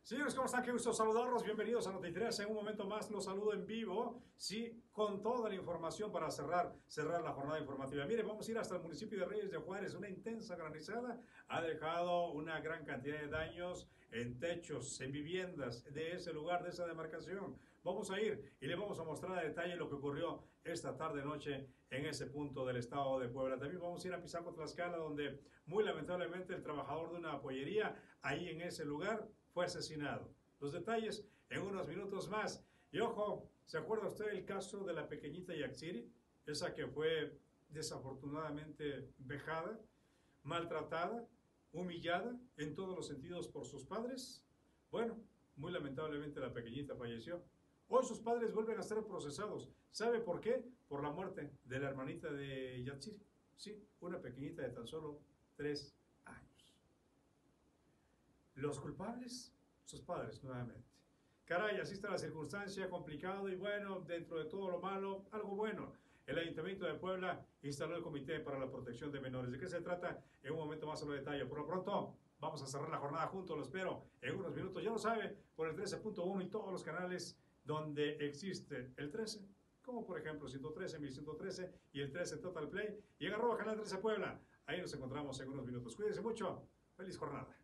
Señores, ¿cómo están? Qué gusto saludarlos. Bienvenidos a Noti3. En un momento más los saludo en vivo, sí, con toda la información para cerrar la jornada informativa. Mire, vamos a ir hasta el municipio de Reyes de Juárez. Una intensa granizada ha dejado una gran cantidad de daños en techos, en viviendas de ese lugar, de esa demarcación. Vamos a ir y le vamos a mostrar a detalle lo que ocurrió esta tarde-noche en ese punto del estado de Puebla. También vamos a ir a Pisaco, Tlaxcala, donde muy lamentablemente el trabajador de una pollería ahí en ese lugar fue asesinado. Los detalles en unos minutos más. Y ojo, ¿se acuerda usted del caso de la pequeñita Yatsiri? Esa que fue desafortunadamente vejada, maltratada, humillada en todos los sentidos por sus padres. Bueno, muy lamentablemente la pequeñita falleció. Hoy sus padres vuelven a ser procesados. ¿Sabe por qué? Por la muerte de la hermanita de Yatsiri. Sí, una pequeñita de tan solo 3 años. Los culpables, sus padres nuevamente. Caray, así está la circunstancia, complicado y bueno, dentro de todo lo malo, algo bueno. El Ayuntamiento de Puebla instaló el Comité para la Protección de Menores. ¿De qué se trata? En un momento más a lo detalle. Por lo pronto, vamos a cerrar la jornada juntos, lo espero en unos minutos. Ya lo sabe, por el 13.1 y todos los canales donde existe el 13, como por ejemplo 113, 1113 y el 13 Total Play. Y en @ Canal 13 Puebla. Ahí nos encontramos en unos minutos. Cuídense mucho. Feliz jornada.